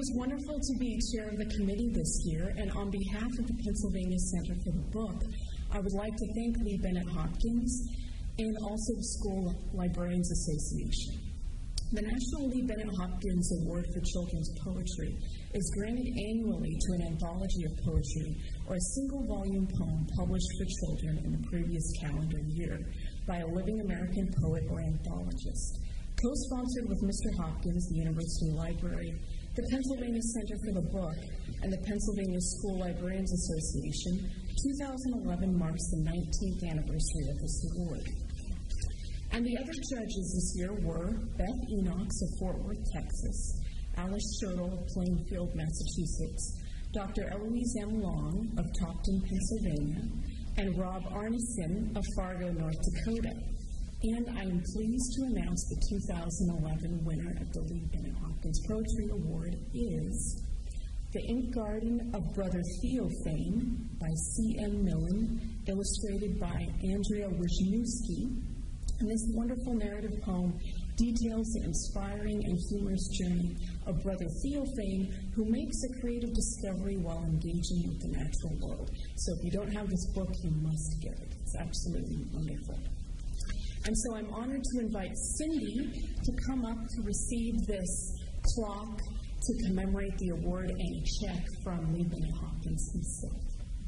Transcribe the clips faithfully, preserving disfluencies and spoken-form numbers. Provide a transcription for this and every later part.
It's wonderful to be chair of the committee this year, and on behalf of the Pennsylvania Center for the Book, I would like to thank Lee Bennett Hopkins and also the School Librarians Association. The National Lee Bennett Hopkins Award for Children's Poetry is granted annually to an anthology of poetry or a single-volume poem published for children in the previous calendar year by a living American poet or anthologist. Co-sponsored with Mister Hopkins, the University Library, the Pennsylvania Center for the Book, and the Pennsylvania School Librarians Association, two thousand eleven marks the nineteenth anniversary of this award. And the other judges this year were Beth Enochs of Fort Worth, Texas, Alice Schertle of Plainfield, Massachusetts, Doctor Eloise M. Long of Topton, Pennsylvania, and Rob Arneson of Fargo, North Dakota. And I am pleased to announce the two thousand eleven winner of the Lee Bennett Hopkins Poetry Award is The Ink Garden of Brother Theophane by C M Millen, illustrated by Andrea Wisniewski. And this wonderful narrative poem details the inspiring and humorous journey of Brother Theophane, who makes a creative discovery while engaging with the natural world. So if you don't have this book, you must get it. It's absolutely wonderful. And so I'm honored to invite Cindy to come up to receive this clock to commemorate the award and a check from Lee Bennett Hopkins himself.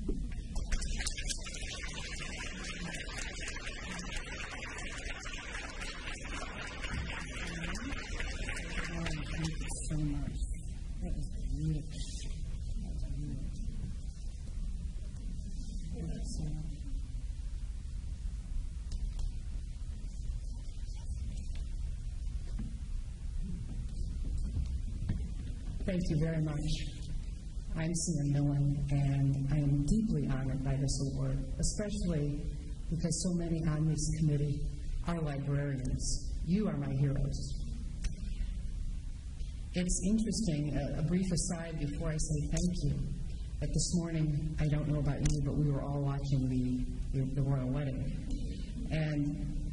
So much. That was beautiful. That was beautiful. Thank you so much. Thank you very much. I'm C M Millen, and I am deeply honored by this award, especially because so many on this committee are librarians. You are my heroes. It's interesting, a, a brief aside before I say thank you, that this morning, I don't know about you, but we were all watching the, the, the royal wedding. And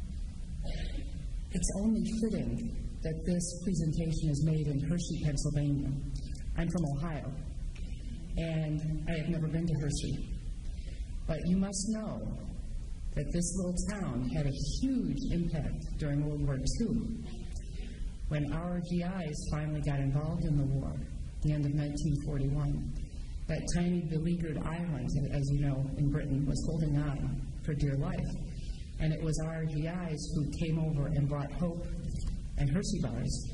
it's only fitting that this presentation is made in Hershey, Pennsylvania. I'm from Ohio, and I have never been to Hershey. But you must know that this little town had a huge impact during World War Two. When our G Is finally got involved in the war, at the end of nineteen forty-one, that tiny beleaguered island, as you know, in Britain, was holding on for dear life. And it was our G Is who came over and brought hope and Hershey bars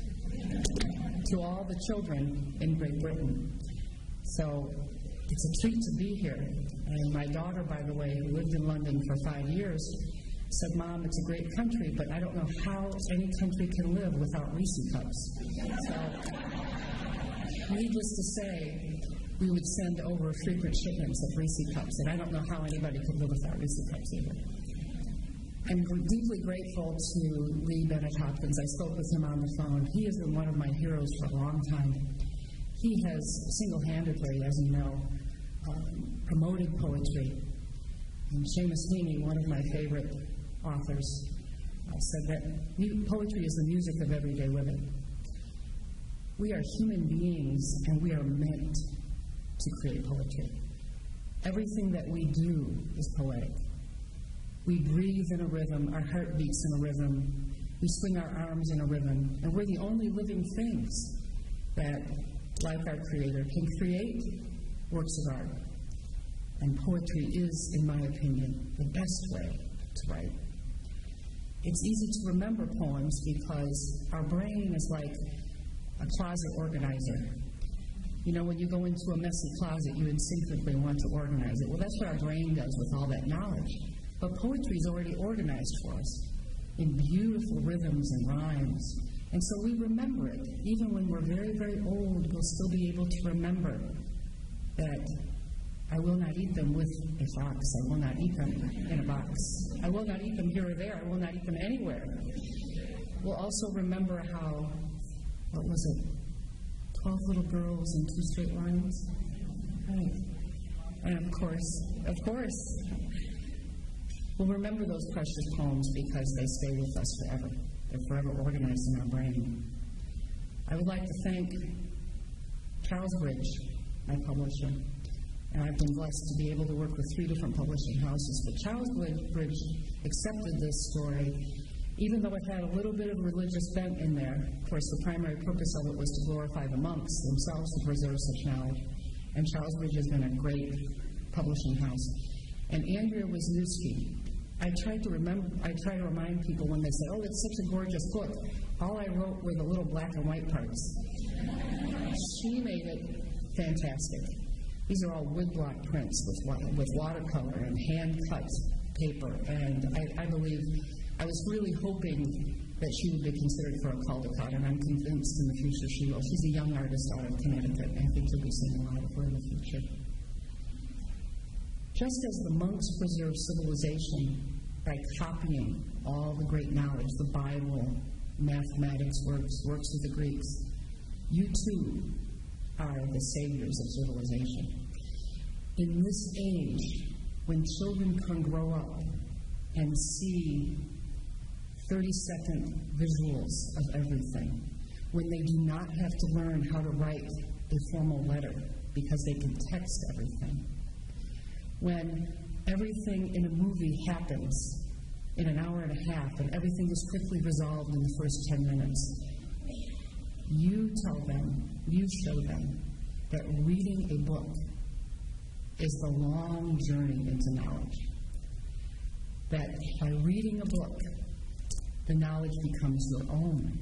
to all the children in Great Britain. So it's a treat to be here. And my daughter, by the way, who lived in London for five years, said, Mom, it's a great country, but I don't know how any country can live without Reese cups. So, needless to say, we would send over frequent shipments of Reese cups, and I don't know how anybody could live without Reese cups either. I'm deeply grateful to Lee Bennett Hopkins. I spoke with him on the phone. He has been one of my heroes for a long time. He has single-handedly, as you know, um, promoted poetry. And Seamus Heaney, one of my favorite authors, uh, said that poetry is the music of everyday living. We are human beings, and we are meant to create poetry. Everything that we do is poetic. We breathe in a rhythm, our heart beats in a rhythm, we swing our arms in a rhythm, and we're the only living things that, like our Creator, can create works of art. And poetry is, in my opinion, the best way to write. It's easy to remember poems because our brain is like a closet organizer. You know, when you go into a messy closet, you instinctively want to organize it. Well, that's what our brain does with all that knowledge. But poetry is already organized for us in beautiful rhythms and rhymes. And so we remember it. Even when we're very, very old, we'll still be able to remember that I will not eat them with a fox. I will not eat them in a box. I will not eat them here or there. I will not eat them anywhere. We'll also remember how, what was it, twelve little girls in two straight lines? Right. And of course, of course, we'll remember those precious poems because they stay with us forever. They're forever organized in our brain. I would like to thank Charles Bridge, my publisher, and I've been blessed to be able to work with three different publishing houses, but Charles Bridge accepted this story, even though it had a little bit of religious bent in there. Of course, the primary purpose of it was to glorify the monks themselves to preserve such knowledge, and Charles Bridge has been a great publishing house. And Andrea Wisniewski, I tried to remember, I try to remind people when they say, oh, it's such a gorgeous book. All I wrote were the little black and white parts. She made it fantastic. These are all woodblock prints with, with watercolor and hand-cut paper, and I, I believe, I was really hoping that she would be considered for a Caldecott, and I'm convinced in the future she will. She's a young artist out of Connecticut, and I think you'll be seeing a lot of her in the future. Just as the monks preserved civilization by copying all the great knowledge, the Bible, mathematics works, works of the Greeks, you too are the saviors of civilization. In this age, when children can grow up and see thirty-second visuals of everything, when they do not have to learn how to write a formal letter because they can text everything, when everything in a movie happens in an hour and a half and everything is quickly resolved in the first ten minutes, you tell them, you show them that reading a book is the long journey into knowledge. That by reading a book, the knowledge becomes your own.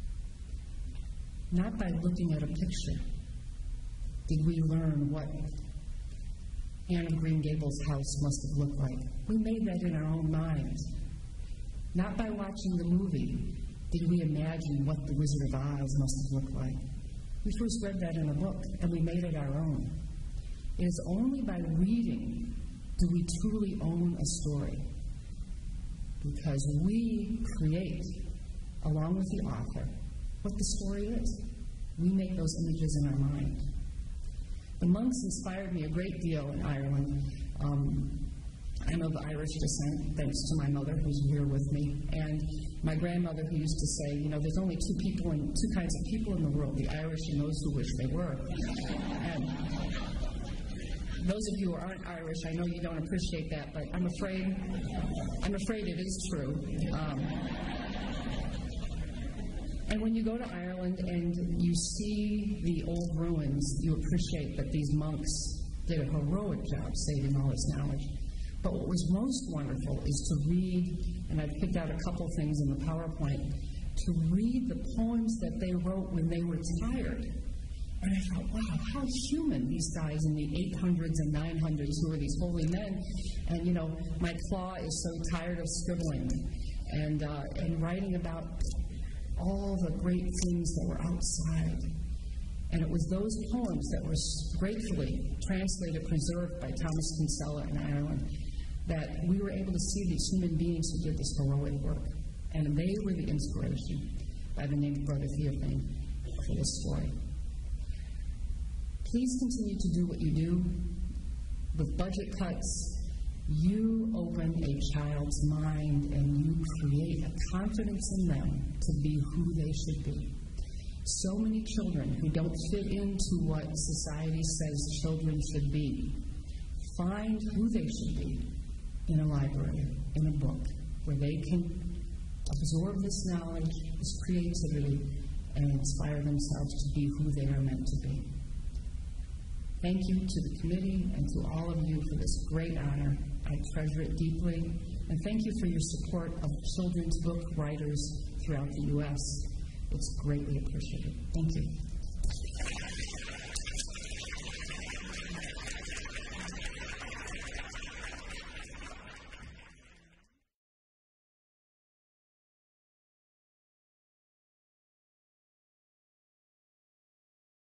Not by looking at a picture did we learn what Anne of Green Gables' house must have looked like. We made that in our own minds. Not by watching the movie did we imagine what the Wizard of Oz must have looked like. We first read that in a book, and we made it our own. It is only by reading do we truly own a story, because we create, along with the author, what the story is. We make those images in our mind. The monks inspired me a great deal in Ireland. Um, I'm of Irish descent, thanks to my mother, who's here with me, and my grandmother, who used to say, you know, there's only two people, in, two kinds of people in the world, the Irish and those who wish they were. And those of you who aren't Irish, I know you don't appreciate that, but I'm afraid, I'm afraid it is true. Um, and when you go to Ireland and you see the old ruins, you appreciate that these monks did a heroic job saving all this knowledge. But what was most wonderful is to read, and I've picked out a couple things in the PowerPoint, to read the poems that they wrote when they were tired. And I thought, wow, how human these guys in the eight hundreds and nine hundreds who are these holy men. And, you know, my claw is so tired of scribbling and, uh, and writing about all the great things that were outside. And it was those poems that were gratefully translated, preserved by Thomas Kinsella in Ireland, that we were able to see these human beings who did this heroic work. And they were the inspiration, by the name of Brother Theophane, for this story. Please continue to do what you do. With budget cuts, you open a child's mind and you create a confidence in them to be who they should be. So many children who don't fit into what society says children should be find who they should be in a library, in a book, where they can absorb this knowledge, this creativity, and inspire themselves to be who they are meant to be. Thank you to the committee and to all of you for this great honor. I treasure it deeply. And thank you for your support of children's book writers throughout the U S It's greatly appreciated. Thank you.